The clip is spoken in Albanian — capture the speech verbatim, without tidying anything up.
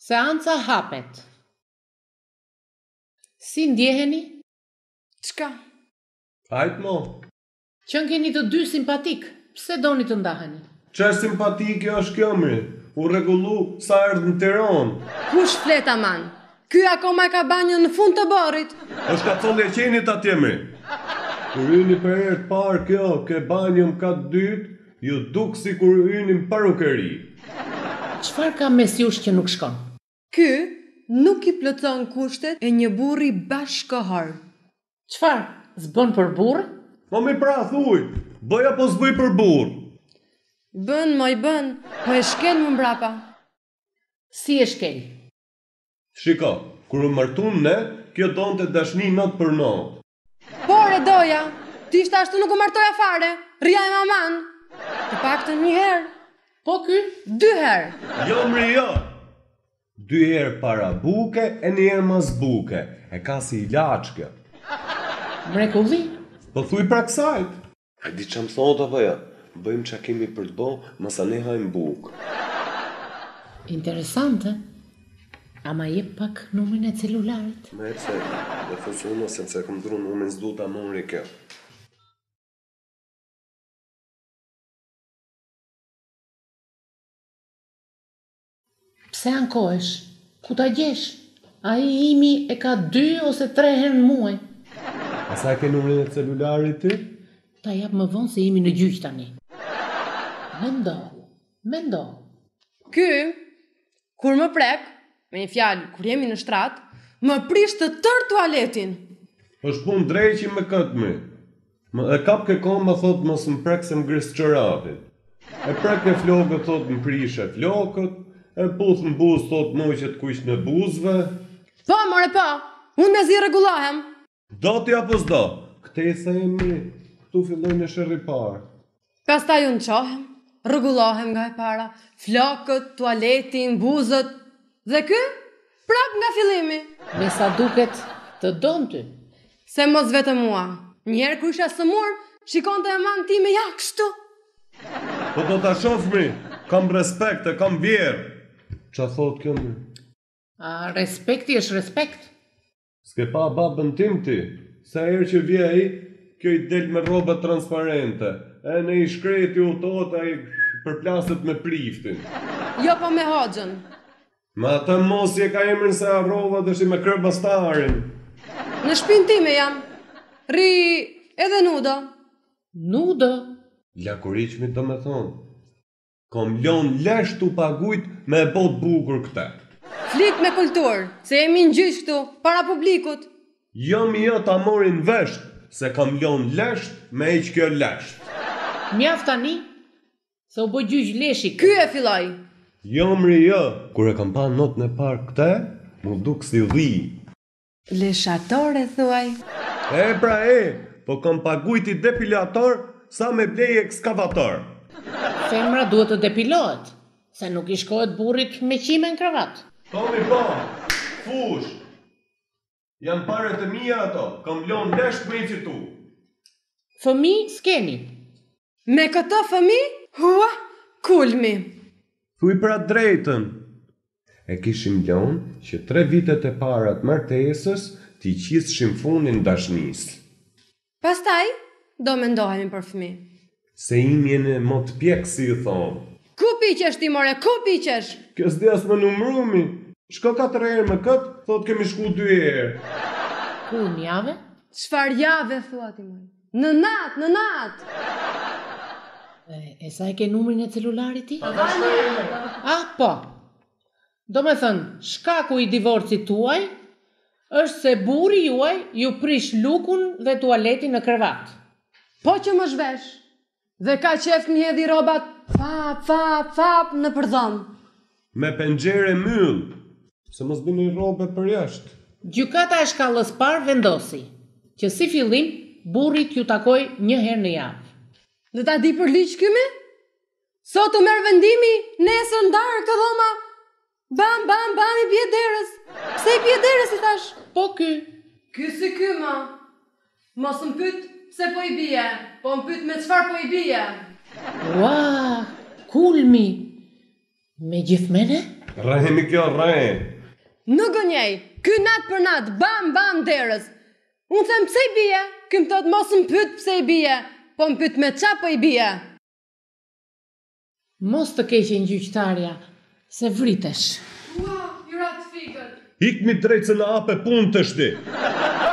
Seanca hapet. Si ndjeheni? Çka? Hajt mo. Qënë keni të dy simpatik, pse doni të ndaheni? Qa simpatike është kjo mri? U rregullu sa erdhë në Tiranë. Kush flet aman? Ky akoma e ka banjën në fund të borrit. është ka thonë e qenit atje mri. Kur yni për herë të parë kjo, ke banjën ka të dytë, ju duk si kur ynim parukeri. Çfarë ka mes jush që nuk shkon? Ky nuk i plotson kushtet e një burri bashkëkohor. Çfarë? Zbën për burrë? Po mi pra thuj, bëj apo s'bëj për burr? Bën, moj bën, po e shkel më mbrapa. Si e shkel? Shiko, kur u martun ne, kjo donte dashni not për not. Por e doja, ti ishte ashtu nuk u martoja fare, rria e maman. Të paktën një herë, Po ky? dy herë. Jo mri jo. Dy herë para buke e një herë mas buke. E ka si ilaç kjo. Mrekulli? Po thuj pra kësajt. A di që më thot apo ja? Bëjmë që kemi për të bo, mësa ne hajmë bukë. Interesante. Ama jep pak numrin e celularit. Me e pse, dhe thësë unë, sepse këm dru numrin s'du ta mëri kjo. Pse ankohesh? Ku ta gjesh? Ai imi e ka dy ose tre herë në muaj. A sa ke numrin e celularit ti? Ta jap më vonë se jemi në gjyq tani. Mendohu, mendohu. Ky, kur më prek, me një fjalë, kur jemi në shtrat, më prish të tër tualetin. është pun drejqi me këtë mi. Më e kap ke komba thot mos më prek se më gris qërapin. E prek e flokët thot më prish e flokët, e puth në buz thot moj që të kush në buzve. Po, more po, unë me zi rregullohem. Do t'i apo s'do? Ktesa e mi, këtu filloj në shërri parë. Pastaj unë qohem, rregullohem nga e para, flokët, tualetin, buzët, dhe ky, prap nga fillimi. Me sa duket të don ty. Se mos vetëm mua, njerë kur isha sëmur, shikon të e manë ti me ja kështu. Po do t'a shofmi, kam respekt e kam vjerë. Qa thot kjo mi? A respekti është respekt? S'ke pa babën tim ti, sa herë që vjej, kjo i del me roba transparente, e në i shkreti u tot, a i përplaset me priftin. Jo po me hoxhën. Ma atë mos je ka emrin se arrova dështi me kërë bastarin. Në shpinë time jam, ri edhe nudo. Nudo? Lakuriqmi të me thonë, kom lon lesh t'u pagujt me e bot bukur këte. Flit me kulturë, se jemi në gjyq këtu, para publikut. Jo mi jo ta morin vesht, se kam lon lesht me iq kjo lesht. Mjaft tani, se u bë gjyq leshi. Ky e filloi. Jo mri jo, kur e kam pa not në park këte, mu duk si dhi. Leshatore, thuaj. E pra e, po kam pagujt i depilator sa me blej ekskavator. Femra duhet të depilohet, se nuk i shkohet burrit me qime në kravat. Tomi po, fush. Janë pare të mija ato, kam lon lesht me i fitu. Fëmi s'keni. Me këto fëmi, hua, kulmi. Thuj pra drejtën. E kishim lon që tre vitet e parat martesës t'i qisëshim funin dashnis. Pastaj, do mendohemi për fëmi. Se imjen e mot pjek si i thonë. Ku piqesh ti more, ku piqesh? Kjo s'di as me numrumi. Shko katër herë me këtë, thot kemi shku dy herë. Ku një jave? Çfar jave, thua ti more? Në natë, në natë. E, e sa e ke numrin e celularit ti? Ah, po. Do me thënë, shkaku i divorcit tuaj është se burri juaj ju prish lukun dhe tualetin në krevat. Po që më zhvesh. Dhe ka qef më hedhi robat fap, fap, fap në përdhom. Me pengjere myll, se mos bini robe për jashtë. Gjykata e shkallës parë vendosi që si fillim burrit ju takoj një herë në javë. Dhe ta di për liq këmi? Sot u merë vendimi, nesër ndarë këtë dhoma. Bam, bam, bam i bje derës. Pse i bje derës i thash? Po ky. Ky si ky ma. Mos më pyt se po i bje, po më pyt me çfar po i bje. Ua, kulmi. Me gjithmene? Rrahemi kjo, rrahe. Në gënjej, ky nat për nat, bam, bam, derës. Unë them pse i bie, ky më thot mos më pyet pse i bie, po më pyet me qa po i bie. Mos të keqen gjyqtarja, se vritesh. Ua, i rat fikët. Hikmi drejt se në ape punë të shdi.